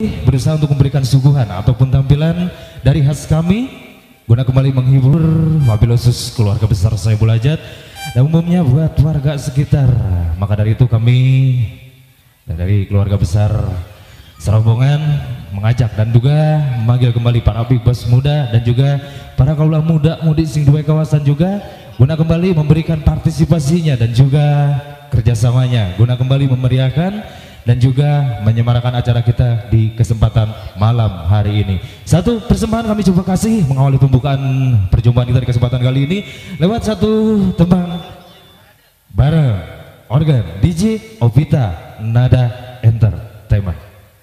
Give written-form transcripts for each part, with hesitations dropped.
berusaha untuk memberikan suguhan ataupun tampilan dari khas kami guna kembali menghibur wabil khusus keluarga besar Saiful Hajat dan umumnya buat warga sekitar. Maka dari itu kami dari keluarga besar serombongan mengajak dan juga memanggil kembali para big boss muda dan juga para kaula muda mudi sing duwe kawasan juga guna kembali memberikan partisipasinya dan juga kerjasamanya guna kembali memeriahkan dan juga menyemarakan acara kita di kesempatan malam hari ini. Satu persembahan kami coba kasih mengawali pembukaan perjumpaan kita di kesempatan kali ini lewat satu tembang bareng organ DJ Opita Nada Entertainment.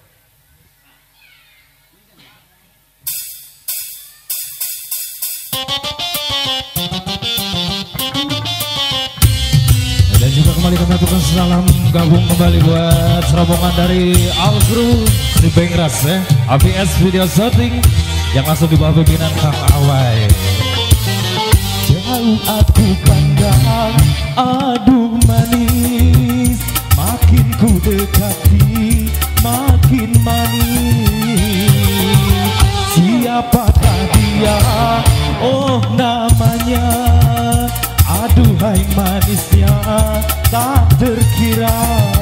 Dan juga kembali kami aturkan salam gabung kembali buat serombongan dari Algru di Bengras ya, ABS Video Shooting yang langsung di bawah pimpinan Kang Awai. Jauh aku pandang, aduh manis, makin ku dekati, makin manis. Siapakah dia? Oh namanya, aduhai manisnya tak terkira.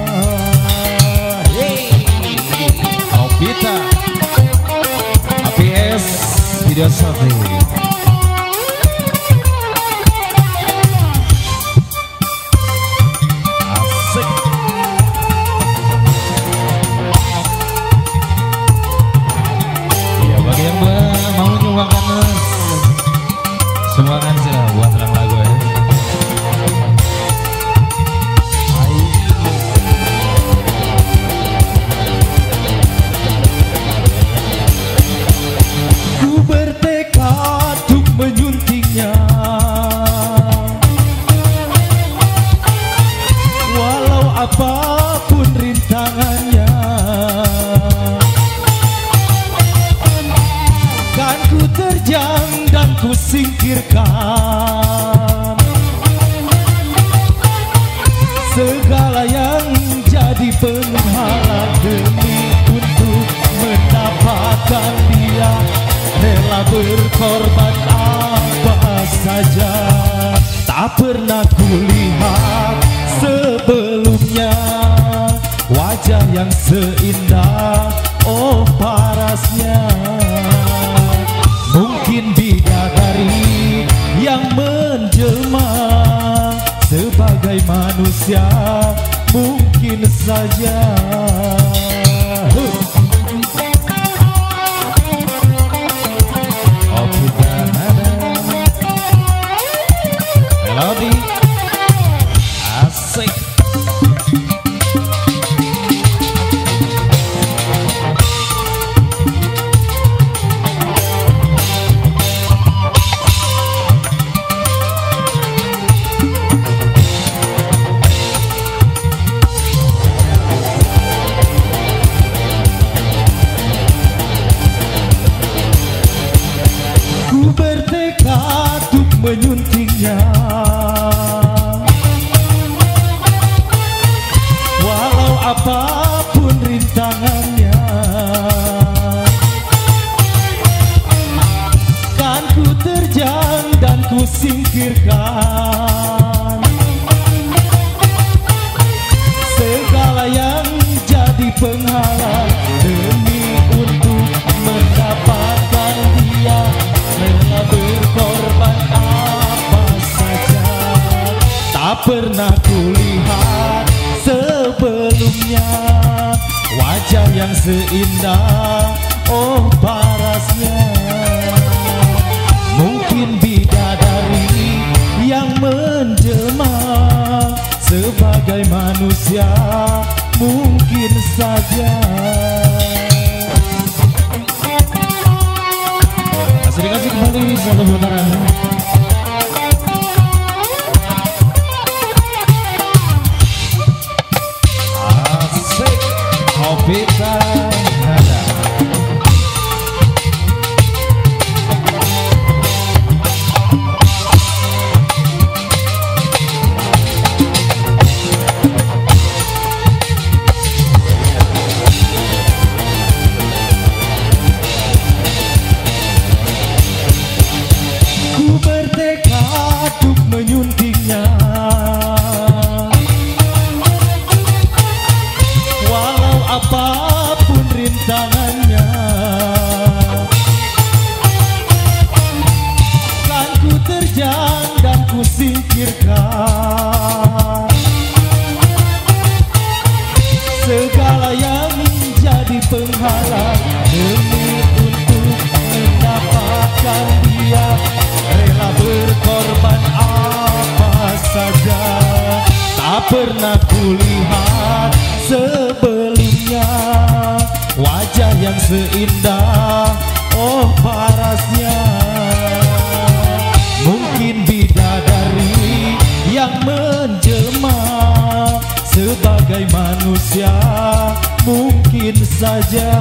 Opita ABS Video Shooting. Sumbangan sih lah buat terang lagu ya. Ku bertekad untuk menyuntingnya, walau apapun rintangannya. Kan ku terjang dan ku singkirkan segala yang jadi penghalang demi untuk mendapatkan dia. Rela berkorban apa saja, tak pernah kulihat sebelumnya wajah yang seindah oh parasnya. Mungkin bidadari yang menjelma sebagai manusia, mungkin saja. Opita Nada Melody asik. Ku bertekad untuk menyuntingnya, walau apapun rintangannya. Kan ku terjang dan ku singkirkan segala yang jadi penghalang demi untuk mendapatkan dia. Rela berkorban apa saja, tak pernah kulihat sebelumnya wajah yang seindah oh parasnya. Mungkin bidadari yang menjelma sebagai manusia, mungkin saja. Dikasih kembali satu putaran. Asik Opita Nada. menghalang demi untuk mendapatkan dia, rela berkorban apa saja. Tak pernah kulihat sebelumnya wajah yang seindah oh parasnya. Mungkin bidadari yang menjelma sebagai manusia, mungkin saja.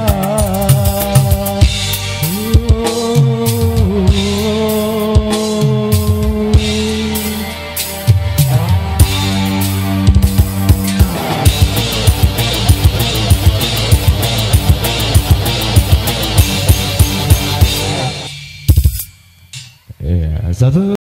Satu